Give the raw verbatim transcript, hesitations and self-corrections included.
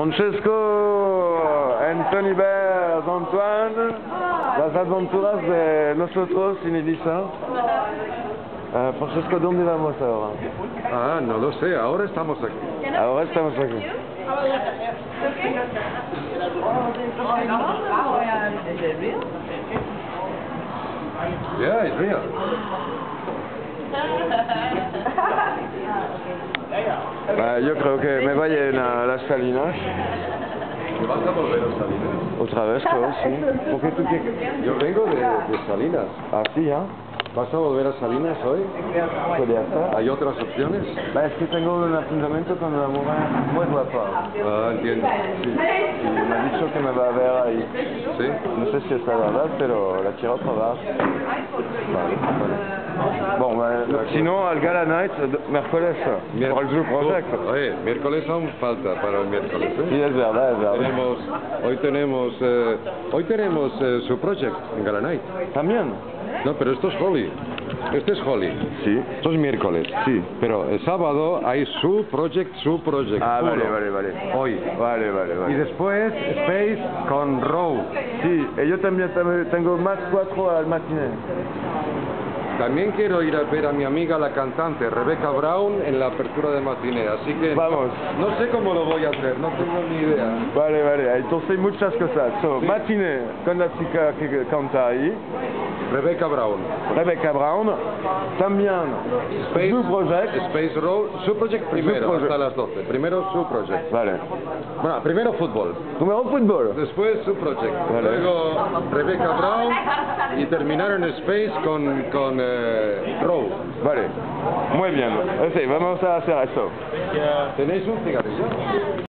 Francesco, Anthony Bers, Antoine, las aventuras de nosotros en Ibiza. Uh, Francesco, ¿dónde vamos ahora? Ah, no lo sé, ahora estamos aquí. Ahora estamos aquí. Yeah, it's real. Uh, yo creo que me voy a las Salinas. ¿Te vas a volver a Salinas? Otra vez, creo, sí. ¿Por qué tú qué? Yo vengo de, de Salinas. Ah, sí, ¿ya? ¿Vas a volver a Salinas hoy? Podría ser. ¿Hay otras opciones? Bah, es que tengo un apuntamiento con una mujer muy guapa. Ah, entiendo. Sí. Y me ha dicho que me va a ver ahí. ¿Sí? No sé si es la verdad, pero la quiero probar. Vale, vale. Bon, bah, sinon, al Gala Night, miércoles, por el Zoo Project. Oye, miércoles aún falta para el miércoles, ¿eh? Sí, es verdad, es verdad. Tenemos, hoy tenemos, eh, hoy tenemos eh, su project en Gala Night. ¿También? No, pero esto es Holly. Este es Holly. Sí. Esto es miércoles. Sí. Pero el sábado hay su project, su project. Ah, vale, uno. vale, vale. Hoy. Vale, vale, vale. Y después Space con Row. Sí, y yo también tam- tengo más cuatro al matiné. También quiero ir a ver a mi amiga la cantante Rebecca Brown en la apertura de matiné, así que Vamos. no sé cómo lo voy a hacer, no tengo ni idea. Vale, vale, entonces muchas cosas. So, Sí. matiné con la chica que canta ahí, Rebecca Brown. Rebecca Brown, también Space, Zoo Project. Space Row, su project primero, Project. hasta las doce. Primero su project. Vale. Bueno, primero fútbol, Número fútbol. después su project, Vale. luego Rebecca Brown y terminar en Space con, con eh, Row. Vale. Muy bien. Sí, vamos a hacer eso. ¿Tenéis un cigarro?